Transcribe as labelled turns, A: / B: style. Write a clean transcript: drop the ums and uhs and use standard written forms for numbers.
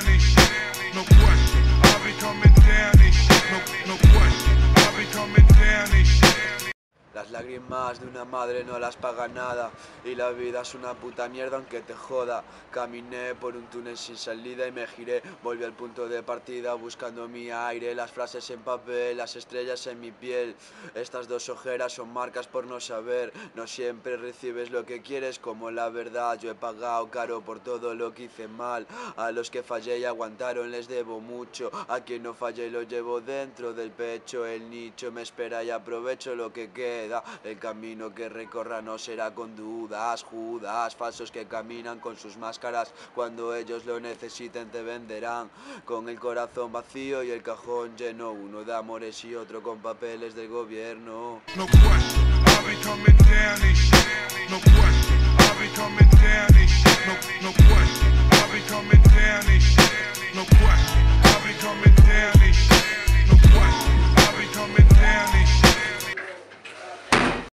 A: down and shit. No question, I'll be coming down and shit. No question, I'll be coming down and shit.
B: Las lágrimas de una madre no las paga nada y la vida es una puta mierda aunque te joda. Caminé por un túnel sin salida y me giré, volví al punto de partida buscando mi aire. Las frases en papel, las estrellas en mi piel. Estas dos ojeras son marcas por no saber. No siempre recibes lo que quieres como la verdad. Yo he pagado caro por todo lo que hice mal. A los que fallé y aguantaron les debo mucho. A quien no fallé lo llevo dentro del pecho. El nicho me espera y aprovecho lo que queda. El camino que recorra no será con dudas, Judas, falsos que caminan con sus máscaras. Cuando ellos lo necesiten te venderán con el corazón vacío y el cajón lleno. Uno de amores y otro con papeles del gobierno.
A: No question, I'll be coming down and shit. No question, I'll be coming down.